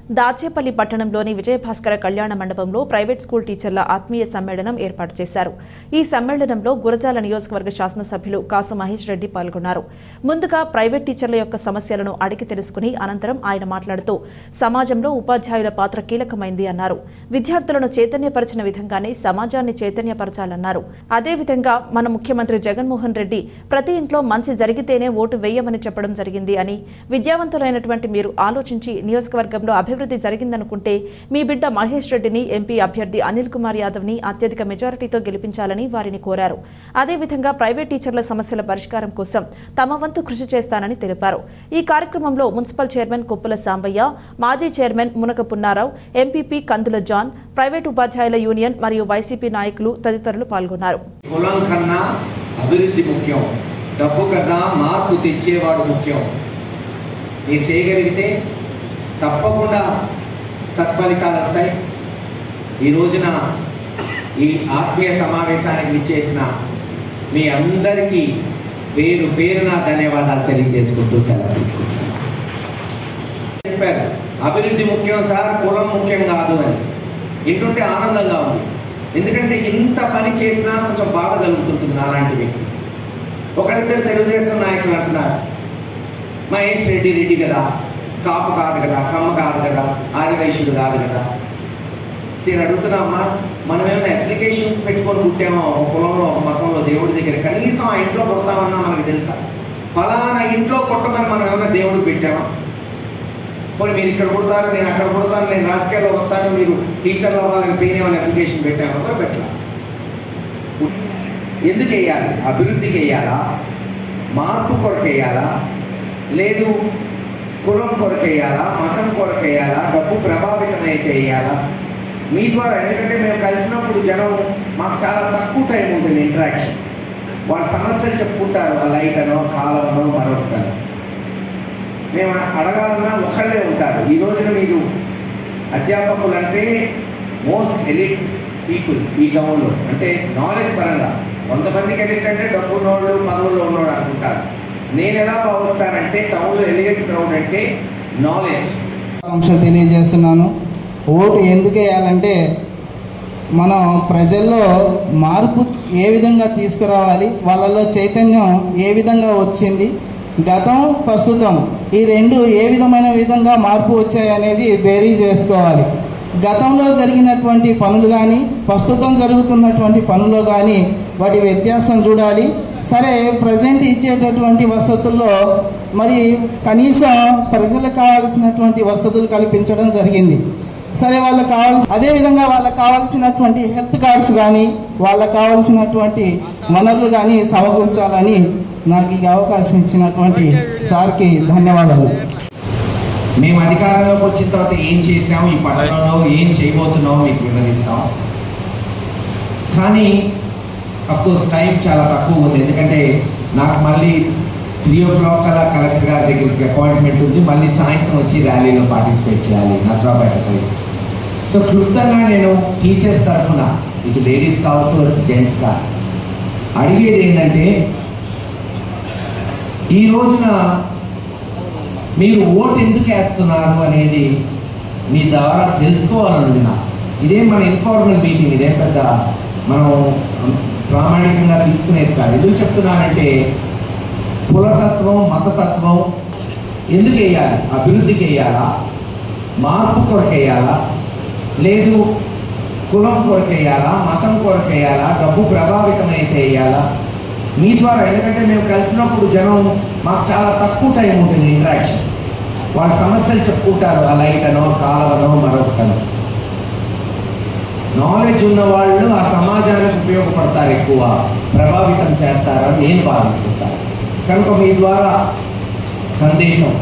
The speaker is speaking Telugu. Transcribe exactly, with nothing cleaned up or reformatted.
దాచేపల్లి పట్టణంలోని విజయభాస్కర కళ్యాణ మండపంలో ప్రైవేట్ స్కూల్ టీచర్ల ఆత్మీయ సమ్మేళనం ఏర్పాటు చేశారు. ఈ సమ్మేళనంలో గురజాల నియోజకవర్గ శాసనసభ్యులు కాసు మహేష్ రెడ్డి పాల్గొన్నారు. ముందుగా ప్రైవేట్ టీచర్ల యొక్క సమస్యలను అడిగి తెలుసుకుని అనంతరం ఆయన మాట్లాడుతూ సమాజంలో ఉపాధ్యాయుల పాత్ర కీలకమైంది అన్నారు. విద్యార్థులను చైతన్యపరిచిన విధంగానే సమాజాన్ని చైతన్యపరచాలన్నారు. అదేవిధంగా మన ముఖ్యమంత్రి జగన్మోహన్ రెడ్డి ప్రతి ఇంట్లో మంచి జరిగితేనే ఓటు వేయమని చెప్పడం జరిగింది అని, విద్యావంతులైనటువంటి మీరు ఆలోచించి నియోజకవర్గంలో అభివృద్ధి జరిగిందనుకుంటే మీ బిడ్డ మహేష్ రెడ్డిని ఎంపీ అభ్యర్థి అనిల్ కుమార్ యాదవ్ ని అత్యధిక మెజారిటీతో గెలిపించాలని వారిని కోరారు. అదేవిధంగా ప్రైవేట్ టీచర్ల సమస్యల పరిష్కారం కోసం తమ వంతు కృషి చేస్తానని తెలిపారు. ఈ కార్యక్రమంలో మున్సిపల్ చైర్మన్ కొప్పుల సాంబయ్య, మాజీ chairman Munaka Punnarao, MPP Kandula John, private ఉపాధ్యాయుల యూనియన్ మరియు వైసీపీ నాయకులు తదితరులు పాల్గొన్నారు. అభివృద్ధి ముఖ్యం, డబ్బు కన్నా మార్పు తెచ్చేవాడు ముఖ్యం. మీరు చేయగలిగితే తప్పకుండా సత్ఫలితాలు వస్తాయి. ఈ రోజున ఈ ఆత్మీయ సమావేశానికి విచ్చేసిన మీ అందరికీ పేరు పేరున ధన్యవాదాలు తెలియజేసుకుంటూ సెలవు తీసుకుంటున్నాను. చెప్పారు అభివృద్ధి ముఖ్యం సార్, కులం ముఖ్యం కాదు అని. వింటుంటే ఆనందంగా ఉంది. ఎందుకంటే ఇంత పని చేసినా కొంచెం బాధ కలుగుతుంటుంది నాలాంటి వ్యక్తి. ఒకరిద్దరు తెలుగుదేశం నాయకులు అంటున్నారు మహేష్ రెడ్డి రెడ్డి కదా, కాపు కాదు కదా, కమ్మ కాదు కదా, ఆర్యవైశ్యుడు కాదు కదా. నేను అడుగుతున్నామ్మా, మనం ఏమైనా అప్లికేషన్ పెట్టుకొని పుట్టామో ఒక కులంలో ఒక మతంలో దేవుడి దగ్గర, కనీసం ఆ ఇంట్లో పుడతామన్నా మనకు తెలుసా? ఫలానా ఇంట్లో పుట్టమని మనం ఏమైనా దేవుడికి పెట్టామా? పోనీ మీరు ఇక్కడ పుడతారు, నేను అక్కడ పుడతాను, నేను రాజకీయాల్లో వస్తాను, మీరు టీచర్లు అవ్వాలని పెయిన్ ఏమైనా అప్లికేషన్ పెట్టామా? ఎవరు పెట్టాల. ఎందుకు వేయాలి? అభివృద్ధికి వేయాలా, మార్పు కొరకు వేయాలా, లేదు కులం కొరకు వేయాలా, మతం కొరకు వేయాలా, డబ్బు ప్రభావితం అయితే వేయాలా? మీ ద్వారా, ఎందుకంటే మేము కలిసినప్పుడు జనం మాకు చాలా తక్కువ టైం ఉంటుంది ఇంటరాక్షన్. వాళ్ళ సమస్యలు చెప్పుకుంటారు, ఆ లైట్ అనో కాలమనో మరొకటనో. మేము అడగాలన్నా ఒకళ్ళే ఉంటారు. ఈ రోజున మీరు అధ్యాపకులు అంటే మోస్ట్ ఎలిట్ పీపుల్ ఈ టౌన్లో, అంటే నాలెడ్జ్ పరంగా. కొంతమందికి ఎలిట్ అంటే డబ్బు ఉన్నోళ్ళు పదవుల్లో ఉన్నోళ్ళు అనుకుంటారు. నేను ఎలా భావిస్తానంటే టౌన్లో ఎలిగేట్ క్రౌడ్ అంటే నాలెడ్జ్. అంశం తెలియజేస్తున్నాను. ఓటు ఎందుకు వేయాలంటే మనం ప్రజల్లో మార్పు ఏ విధంగా తీసుకురావాలి, వాళ్ళలో చైతన్యం ఏ విధంగా వచ్చింది, గతం ప్రస్తుతం ఈ రెండు ఏ విధమైన విధంగా మార్పు వచ్చాయి అనేది బేరీ చేసుకోవాలి. గతంలో జరిగినటువంటి పనులు కానీ ప్రస్తుతం జరుగుతున్నటువంటి పనులు కానీ వాటి వ్యత్యాసం చూడాలి. సరే, ప్రజెంట్ ఇచ్చేటటువంటి వసతుల్లో మరి కనీసం ప్రజలకు కావాల్సినటువంటి వసతులు కల్పించడం జరిగింది. సరే, వాళ్ళకి కావాల్సి అదేవిధంగా వాళ్ళకి కావాల్సినటువంటి హెల్త్ కార్డ్స్ కానీ వాళ్ళకి కావాల్సినటువంటి వనరులు కానీ సమకూర్చాలని నాకు ఈ అవకాశం ఇచ్చినటువంటి సార్కి ధన్యవాదాలు. మేము అధికారంలోకి వచ్చిన తర్వాత ఏం చేసాము, ఈ పట్టణంలో ఏం చేయబోతున్నామో మీకు వివరిస్తాం. కానీ అఫ్కోర్స్ టైం చాలా తక్కువ ఉంది. ఎందుకంటే నాకు మళ్ళీ త్రీ ఓ క్లాక్ అలా కలెక్టర్ గారి దగ్గరికి అపాయింట్మెంట్ ఉంది. మళ్ళీ సాయంత్రం వచ్చి ర్యాలీలో పార్టిసిపేట్ చేయాలి నసరాపేట పోయి. సో క్లుప్తంగా నేను టీచర్స్ తరఫున, ఇటు లేడీస్ కావచ్చు అటు జెంట్స్ కా అడిగేది ఏంటంటే, ఈ రోజున మీరు ఓటు ఎందుకు వేస్తున్నారు అనేది మీ ద్వారా తెలుసుకోవాలనుంది నాకు. ఇదేం మన ఇన్ఫార్మల్ మీటింగ్, ఇదేం పెద్ద మనం ప్రామాణికంగా తీసుకునేది కాదు. ఎందుకు చెప్తున్నానంటే, కులతత్వం మతతత్వం ఎందుకు వేయాలి? అభివృద్ధికి వేయాలా, మార్పు కొరకు వేయాలా, లేదు కులం కొరకు వేయాలా, మతం కొరకు వేయాలా, డబ్బు ప్రభావితం అయితే వేయాలా? మీ ద్వారా, ఎందుకంటే మేము కలిసినప్పుడు జనం మాకు చాలా తక్కువ టైం ఉంటుంది ఇంటరాక్షన్. వాళ్ళ సమస్యలు చెప్పుకుంటారు, ఆ లైట్ అనో కాలవనో మరొకటనో. నాలెడ్జ్ ఉన్న వాళ్ళు ఆ సమాజానికి ఉపయోగపడతారు, ఎక్కువ ప్రభావితం చేస్తారని నేను భావిస్తుంటాను. కనుక మీ ద్వారా సందేశం